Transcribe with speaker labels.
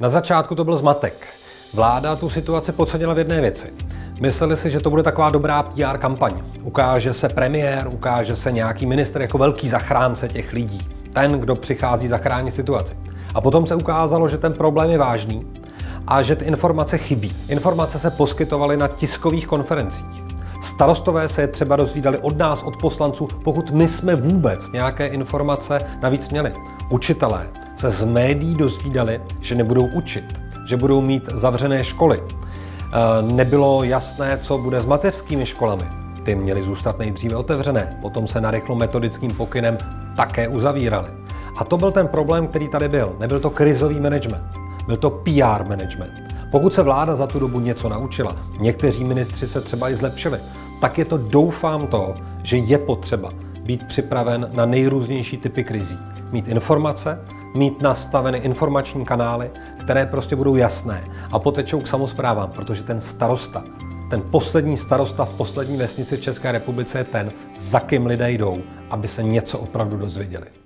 Speaker 1: Na začátku to byl zmatek. Vláda tu situaci podcenila v jedné věci. Mysleli si, že to bude taková dobrá PR kampaň. Ukáže se premiér, ukáže se nějaký ministr jako velký zachránce těch lidí. Ten, kdo přichází zachránit situaci. A potom se ukázalo, že ten problém je vážný a že ty informace chybí. Informace se poskytovaly na tiskových konferencích. Starostové se je třeba dozvídali od nás, od poslanců, pokud my jsme vůbec nějaké informace navíc měli. Učitelé se z médií dozvídali, že nebudou učit, že budou mít zavřené školy. Nebylo jasné, co bude s mateřskými školami. Ty měly zůstat nejdříve otevřené, potom se narychlo metodickým pokynem také uzavíraly. A to byl ten problém, který tady byl. Nebyl to krizový management, byl to PR management. Pokud se vláda za tu dobu něco naučila, někteří ministři se třeba i zlepšili, tak je to, doufám, to, že je potřeba být připraven na nejrůznější typy krizí. Mít informace, mít nastaveny informační kanály, které prostě budou jasné a potečou k samosprávám, protože ten starosta, ten poslední starosta v poslední vesnici v České republice je ten, za kým lidé jdou, aby se něco opravdu dozvěděli.